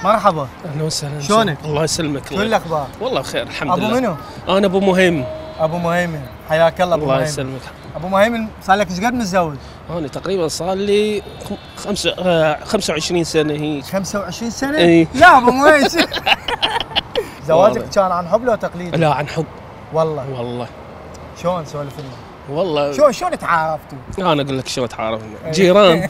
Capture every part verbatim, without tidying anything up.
مرحبا. اهلا وسهلا. شلونك؟ الله يسلمك. شو الاخبار؟ والله بخير الحمد أبو لله. ابو منو؟ انا ابو مهيمن. ابو مهيمن، حياك الله ابو الله مهيمن. يسلمك. ابو مهيمن صار لك ايش قد متزوج؟ انا تقريبا صار لي خمسة آه خمسة وعشرين سنه هي. خمسة وعشرين سنة؟ اي لا ابو مهيمن. زواجك كان عن حب لو تقليدي؟ لا عن حب. والله والله. شلون سولف لنا؟ والله شلون شلون تعارفتوا؟ انا اقول لك شلون تعارفنا. جيران.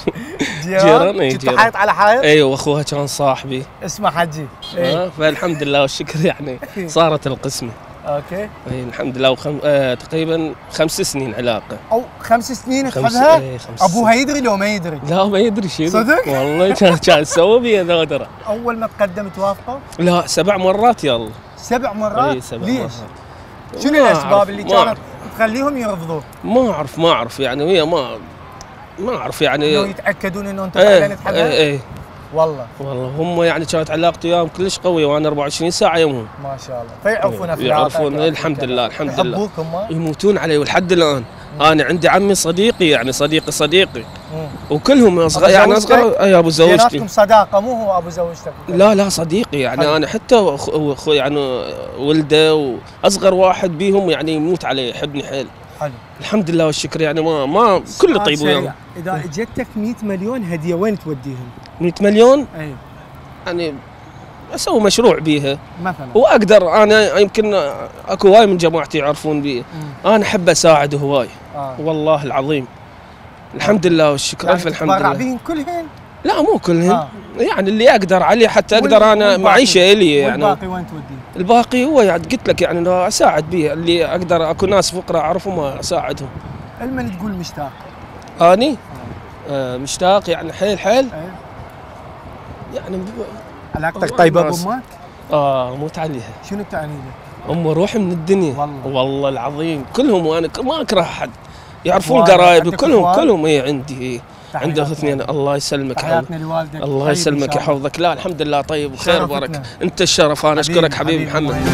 جيران؟ اي كنتوا جيران. حائط على حائط؟ ايوه واخوها كان صاحبي. اسمه حجي. آه فالحمد لله والشكر يعني صارت القسمه. اوكي. اي الحمد لله وخم... آه تقريبا خمس سنين علاقه. او خمس سنين خمس- تحبها؟ إيه، خمس ابوها يدري لو ما يدري؟ لا ما يدري شيء. صدق؟ والله كان كان سوى بي نادره. اول ما تقدم توافقوا؟ لا سبع مرات يلا. سبع مرات؟ اي سبع ليش؟ مرات. شنو ما الاسباب أعرف، اللي ما كانت أعرف. تخليهم يرفضوك؟ ما اعرف ما اعرف يعني وهي ما ما اعرف يعني. انه يتاكدون انه انت ايه فعلا تحبها؟ ايه ايه والله والله هم يعني كانت علاقتي وياهم كلش قويه وانا أربعة وعشرين ساعه يومهم. ما شاء الله، فيعرفون افلامك يعرفون الحمد لله الحمد لله. يحبوك هم؟ يموتون علي ولحد الان. انا عندي عمي صديقي يعني صديقي صديقي وكلهم اصغر يعني اصغر. اي ابو زوجتي. بيناتكم صداقه مو هو ابو زوجتك؟ لا لا صديقي يعني حلو. انا حتى اخوي يعني ولده واصغر واحد بيهم يعني يموت علي يحبني حيل. حلو. الحمد لله والشكر يعني ما ما كله طيب وياهم. اذا اجتك مئة مليون هديه وين توديهم؟ مئة مليون اي يعني اسوي مشروع بيها مثلا. واقدر انا يمكن اكو هواي من جماعتي يعرفون بي. انا احب اساعد هواي. آه. والله العظيم. الحمد لله والشكر يعني الف الحمد تتبرع لله. بهم كلهن؟ لا مو كلهن. آه. يعني اللي اقدر عليه حتى اقدر انا والباقي- معيشه الي يعني. والباقي وين توديه؟ الباقي هو يعني قلت لك يعني انه اساعد به اللي اقدر. اكو ناس فقراء اعرفهم اساعدهم. المن تقول مشتاق؟ اني آه مشتاق يعني حيل حيل ايه. يعني ب- علاقتك طيبه الناس. بامك؟ اه موت عليها. شنو تعني لك؟ ام روحي من الدنيا. والله. والله العظيم كلهم وانا ك- ما اكره احد. يعرفون إخوان، قرايبي عندك كلهم إخوان؟ كلهم اي عندي إيه. عندي اخ اثنين. تحياتنا. الله يسلمك تحياتنا حبيبي. لوالدك. الله طيب إن يسلمك شاء الله. يحفظك. لا الحمد لله طيب وخير شرفتنا. وبركه. انت الشرف. انا اشكرك حبيبي محمد.